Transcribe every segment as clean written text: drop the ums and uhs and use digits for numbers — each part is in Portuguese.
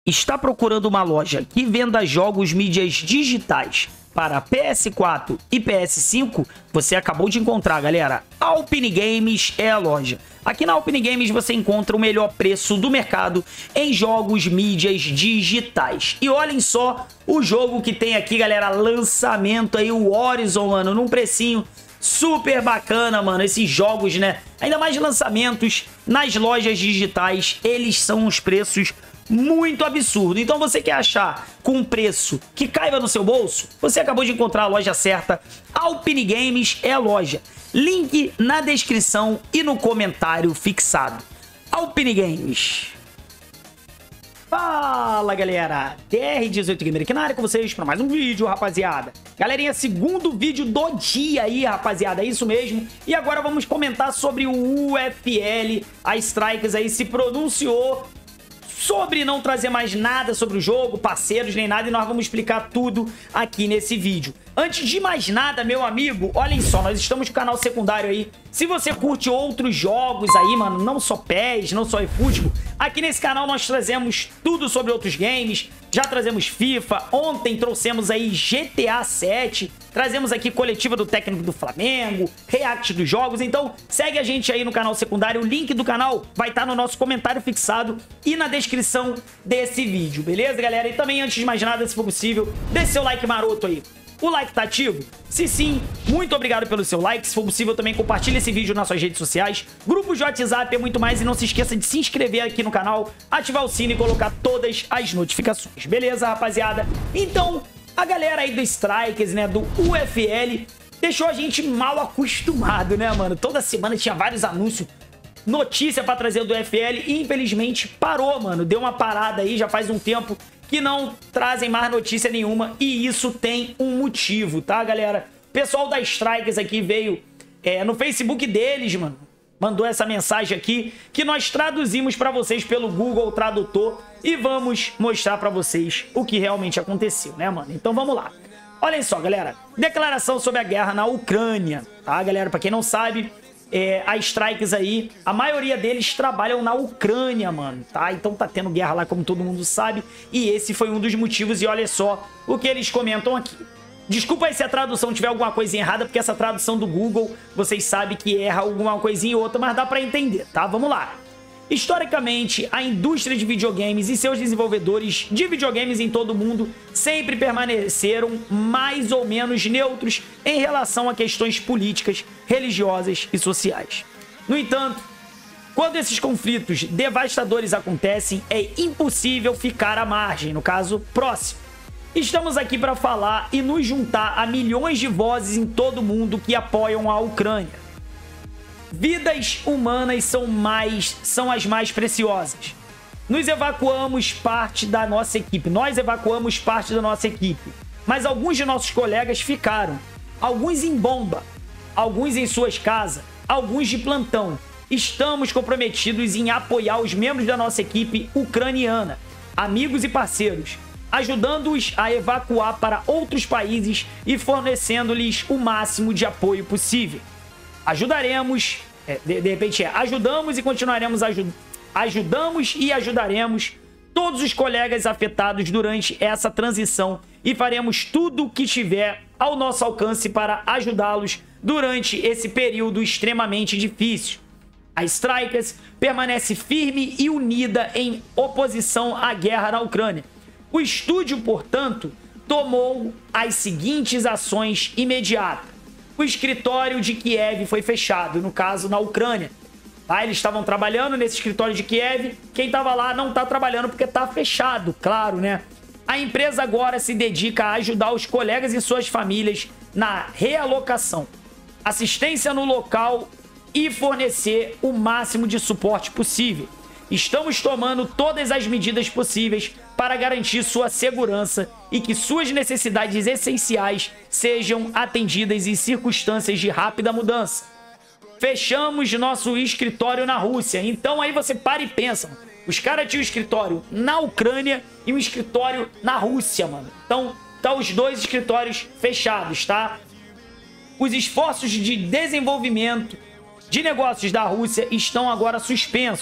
está procurando uma loja que venda jogos mídias digitais para PS4 e PS5, você acabou de encontrar, galera. Alpine Games é a loja. Aqui na Alpine Games você encontra o melhor preço do mercado em jogos mídias digitais. E olhem só o jogo que tem aqui, galera, lançamento aí, o Horizon, mano, num precinho super bacana, mano. Esses jogos, né, ainda mais lançamentos nas lojas digitais, eles são os preços muito absurdo. Então você quer achar com um preço que caiba no seu bolso? Você acabou de encontrar a loja certa. Alpine Games é a loja. Link na descrição e no comentário fixado. Alpine Games. Fala, galera, DR18 Gamer aqui na área com vocês para mais um vídeo, rapaziada. Galerinha, segundo vídeo do dia aí, rapaziada, é isso mesmo. E agora vamos comentar sobre o UFL. A Strikers aí se pronunciou sobre não trazer mais nada sobre o jogo, parceiros, nem nada, e nós vamos explicar tudo aqui nesse vídeo. Antes de mais nada, meu amigo, olhem só, nós estamos com o canal secundário aí. Se você curte outros jogos aí, mano, não só PES, não só eFootball, aqui nesse canal nós trazemos tudo sobre outros games. Já trazemos FIFA, ontem trouxemos aí GTA 7, trazemos aqui coletiva do técnico do Flamengo, react dos jogos. Então segue a gente aí no canal secundário, o link do canal vai estar no nosso comentário fixado e na descrição desse vídeo, beleza, galera? E também, antes de mais nada, se for possível, deixe seu like maroto aí. O like tá ativo? Se sim, muito obrigado pelo seu like. Se for possível, também compartilhe esse vídeo nas suas redes sociais, grupos de WhatsApp e muito mais. E não se esqueça de se inscrever aqui no canal, ativar o sino e colocar todas as notificações. Beleza, rapaziada? Então, a galera aí do Strikers, né, do UFL, deixou a gente mal acostumado, né, mano? Toda semana tinha vários anúncios, notícia pra trazer do UFL e infelizmente parou, mano. Deu uma parada aí, já faz um tempo que não trazem mais notícia nenhuma, e isso tem um motivo, tá, galera? O pessoal da Strikers aqui veio no Facebook deles, mano, mandou essa mensagem aqui, que nós traduzimos pra vocês pelo Google Tradutor, e vamos mostrar pra vocês o que realmente aconteceu, né, mano? Então vamos lá. Olhem só, galera, declaração sobre a guerra na Ucrânia, tá, galera? Pra quem não sabe, a Strikers aí, a maioria deles trabalham na Ucrânia, mano, tá? Então tá tendo guerra lá, como todo mundo sabe, e esse foi um dos motivos, e olha só o que eles comentam aqui. Desculpa aí se a tradução tiver alguma coisinha errada, porque essa tradução do Google, vocês sabem que erra alguma coisinha ou outra, mas dá pra entender, tá? Vamos lá. Historicamente, a indústria de videogames e seus desenvolvedores de videogames em todo o mundo sempre permaneceram mais ou menos neutros em relação a questões políticas, religiosas e sociais. No entanto, quando esses conflitos devastadores acontecem, é impossível ficar à margem, no caso, próximo. Estamos aqui para falar e nos juntar a milhões de vozes em todo o mundo que apoiam a Ucrânia. Vidas humanas são as mais preciosas. Nós evacuamos parte da nossa equipe, mas alguns de nossos colegas ficaram. Alguns em bomba, alguns em suas casas, alguns de plantão. Estamos comprometidos em apoiar os membros da nossa equipe ucraniana, amigos e parceiros, ajudando-os a evacuar para outros países e fornecendo-lhes o máximo de apoio possível. Ajudaremos, ajudamos e continuaremos ajudamos e ajudaremos todos os colegas afetados durante essa transição e faremos tudo o que estiver ao nosso alcance para ajudá-los durante esse período extremamente difícil. A Strikers permanece firme e unida em oposição à guerra na Ucrânia. O estúdio, portanto, tomou as seguintes ações imediatas. O escritório de Kiev foi fechado, no caso, na Ucrânia. Tá? Eles estavam trabalhando nesse escritório de Kiev, quem estava lá não está trabalhando porque está fechado, claro, né? A empresa agora se dedica a ajudar os colegas e suas famílias na realocação, assistência no local e fornecer o máximo de suporte possível. Estamos tomando todas as medidas possíveis para garantir sua segurança e que suas necessidades essenciais sejam atendidas em circunstâncias de rápida mudança. Fechamos nosso escritório na Rússia. Então aí você para e pensa, os caras tinham um escritório na Ucrânia e um escritório na Rússia, mano. Então tá os dois escritórios fechados, tá? Os esforços de desenvolvimento de negócios da Rússia estão agora suspensos.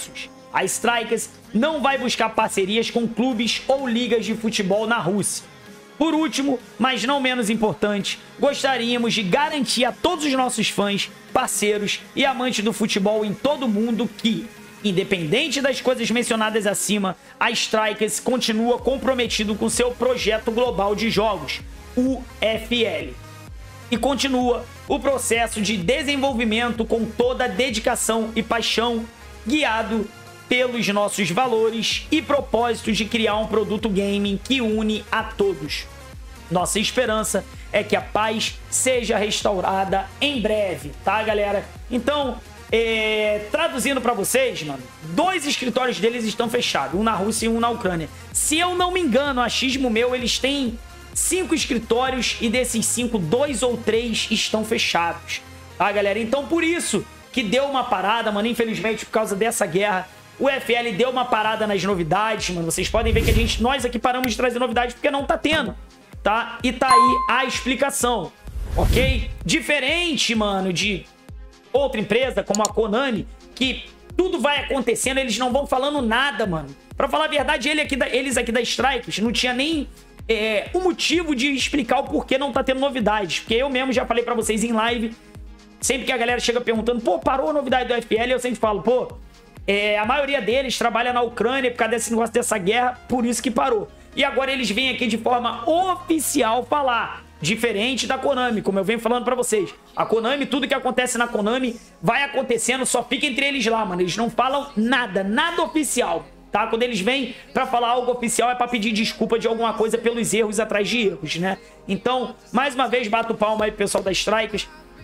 A Strikers não vai buscar parcerias com clubes ou ligas de futebol na Rússia. Por último, mas não menos importante, gostaríamos de garantir a todos os nossos fãs, parceiros e amantes do futebol em todo o mundo que, independente das coisas mencionadas acima, a Strikers continua comprometido com seu projeto global de jogos, o UFL. E continua o processo de desenvolvimento com toda a dedicação e paixão, guiado pelos nossos valores e propósitos de criar um produto gaming que une a todos. Nossa esperança é que a paz seja restaurada em breve, tá, galera? Então, traduzindo pra vocês, mano, 2 escritórios deles estão fechados, um na Rússia e um na Ucrânia. Se eu não me engano, achismo meu, eles têm 5 escritórios e desses 5, 2 ou 3 estão fechados, tá, galera? Então, por isso que deu uma parada, mano, infelizmente, por causa dessa guerra, o UFL deu uma parada nas novidades, mano. Vocês podem ver que nós aqui paramos de trazer novidades porque não tá tendo, tá? E tá aí a explicação, ok? Diferente, mano, de outra empresa como a Konami, que tudo vai acontecendo, eles não vão falando nada, mano. Pra falar a verdade, eles aqui da Strikers não tinha nem o motivo de explicar o porquê não tá tendo novidades. Porque eu mesmo já falei pra vocês em live, sempre que a galera chega perguntando, pô, parou a novidade do UFL, eu sempre falo, pô, a maioria deles trabalha na Ucrânia por causa desse negócio dessa guerra, por isso que parou. E agora eles vêm aqui de forma oficial falar, diferente da Konami, como eu venho falando pra vocês. A Konami, tudo que acontece na Konami vai acontecendo, só fica entre eles lá, mano. Eles não falam nada, nada oficial, tá? Quando eles vêm pra falar algo oficial é pra pedir desculpa de alguma coisa pelos erros atrás de erros, né? Então, mais uma vez, bato palma aí pro pessoal da Strikers.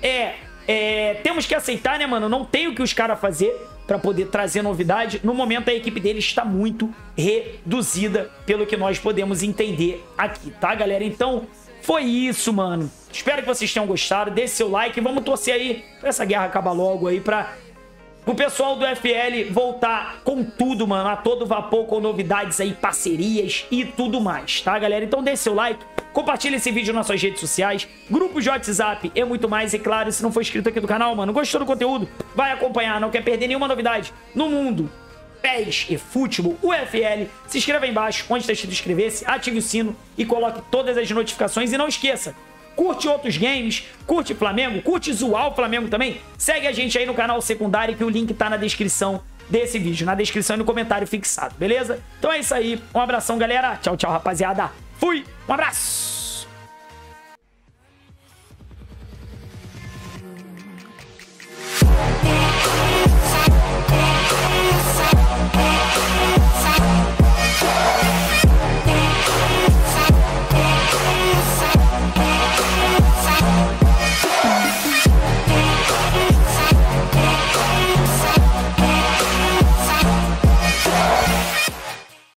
Temos que aceitar, né, mano? Não tem o que os caras fazer pra poder trazer novidade. No momento, a equipe deles está muito reduzida, pelo que nós podemos entender aqui, tá, galera? Então, foi isso, mano. Espero que vocês tenham gostado. Deixe seu like e vamos torcer aí pra essa guerra acabar logo aí, o pessoal do UFL voltar com tudo, mano, a todo vapor, com novidades aí, parcerias e tudo mais, tá, galera? Então deixe seu like, compartilhe esse vídeo nas suas redes sociais, grupos de WhatsApp e muito mais. E claro, se não for inscrito aqui do canal, mano, gostou do conteúdo, vai acompanhar, não quer perder nenhuma novidade no mundo PES e futebol, UFL, se inscreva aí embaixo, onde está escrito inscrever-se, ative o sino e coloque todas as notificações. E não esqueça, curte outros games, curte Flamengo, curte zoar o Flamengo também, segue a gente aí no canal secundário, que o link tá na descrição desse vídeo, na descrição e no comentário fixado, beleza? Então é isso aí, um abração, galera, tchau, tchau, rapaziada, fui, um abraço!